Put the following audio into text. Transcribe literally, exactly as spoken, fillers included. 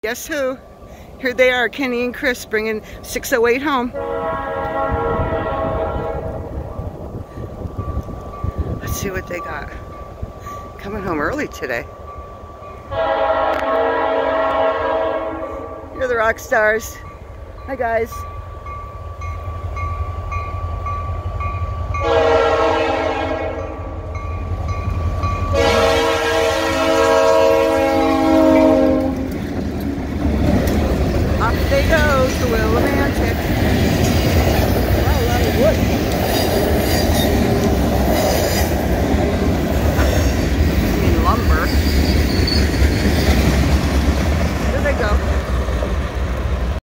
Guess who? Here they are, Kenny and Chris, bringing six oh eight home. Let's see what they got. Coming home early today. You're the rock stars. Hi guys.